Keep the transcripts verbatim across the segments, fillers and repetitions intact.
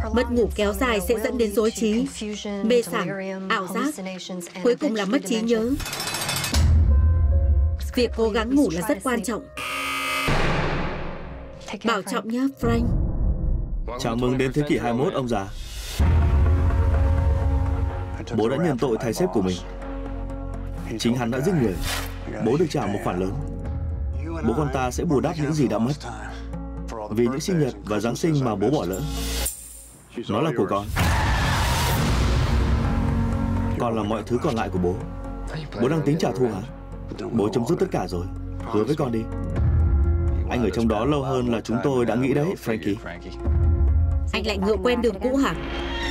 Mất ngủ kéo dài sẽ dẫn đến rối trí, mê sảng, ảo giác, cuối cùng là mất trí nhớ. Việc cố gắng ngủ là rất quan trọng. Bảo trọng nhé, Frank. Chào mừng đến thế kỷ hai mươi mốt, ông già. Bố đã nhận tội thầy sếp của mình. Chính hắn đã giết người. Bố được trả một khoản lớn. Bố con ta sẽ bù đắp những gì đã mất, vì những sinh nhật và Giáng sinh mà bố bỏ lỡ. Nó là của con. Còn là mọi thứ còn lại của bố. Bố đang tính trả thù hả? Bố chấm dứt tất cả rồi. Hứa với con đi. Anh ở trong đó lâu hơn là chúng tôi đã nghĩ đấy, Frankie. Anh lại ngựa quen đường cũ hả?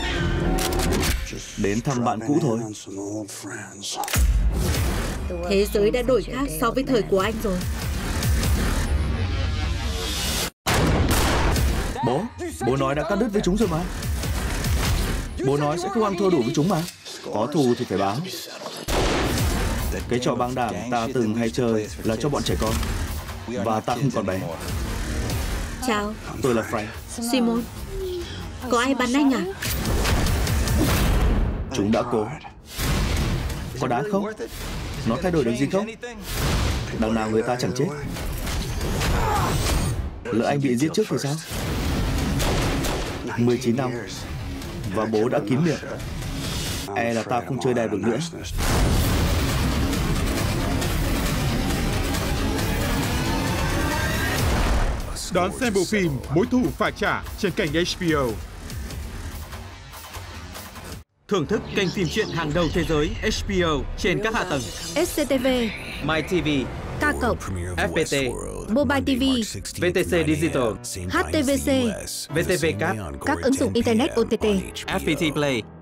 Đến thăm bạn cũ thôi. Thế giới đã đổi khác so với thời của anh rồi. Bố, bố nói đã cắt đứt với chúng rồi mà. Bố nói sẽ không ăn thua đủ với chúng mà. Có thù thì phải báo. Cái trò băng đảng ta từng hay chơi là cho bọn trẻ con. Và ta không còn bé. Chào. Tôi là Frank. Simon. Có ai bắn anh à? Chúng đã cố. Có đáng không? Nó thay đổi được gì không? Đằng nào người ta chẳng chết. Lỡ anh bị giết trước thì sao? mười chín năm. Và bố đã kín miệng. E là ta không chơi đẹp được nữa. Đón xem bộ phim Mối thù phải trả trên kênh hát bê o. Thưởng thức kênh phim truyện hàng đầu thế giới hát bê o trên các hạ tầng ét xê tê vê, MyTV, K cộng, ép pê tê, Mobile ti vi, vê tê xê Digital, hát tê vê xê, vê tê vê Cáp, các ứng dụng Internet ô tê tê. ép pê tê Play.